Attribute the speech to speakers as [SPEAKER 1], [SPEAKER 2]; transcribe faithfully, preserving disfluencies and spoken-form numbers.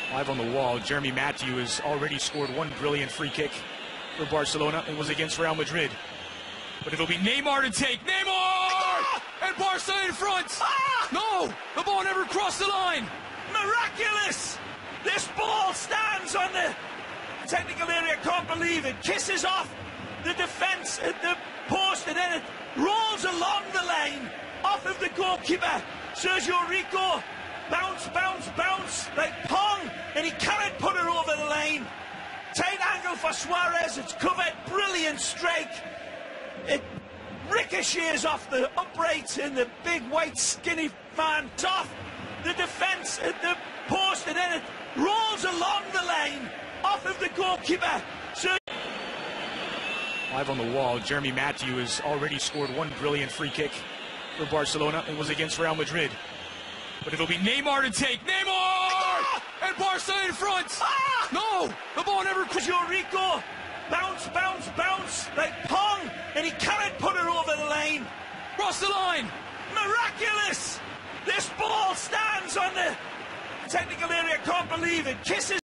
[SPEAKER 1] Live on the wall, Jeremy Mathieu has already scored one brilliant free kick for Barcelona. It was against Real Madrid. But it'll be Neymar to take. Neymar! Ah! And Barca in front! Ah! No! The ball never crossed the line!
[SPEAKER 2] Miraculous! This ball stands on the technical area. Can't believe it. Kisses off the defence at the post, and then it rolls along the lane off of the goalkeeper, Sergio Rico. Bounce, bounce, bounce, like Pong, and he cannot put it over the lane. Tight angle for Suarez, it's covered, brilliant strike. It ricochets off the uprights, and the big white skinny man off the defence at the post, and then it rolls along the lane off of the goalkeeper. Sergio
[SPEAKER 1] Live on the wall, Jeremy Mathieu has already scored one brilliant free kick for Barcelona. It was against Real Madrid. But it'll be Neymar to take. Neymar! Ah! And Barca in front! Ah! No! The ball never...
[SPEAKER 2] Sergio Rico. Bounce, bounce, bounce, like Pong, and he cannot put it over the lane.
[SPEAKER 1] Cross the line!
[SPEAKER 2] Miraculous! This ball stands on the technical area. Can't believe it. Kisses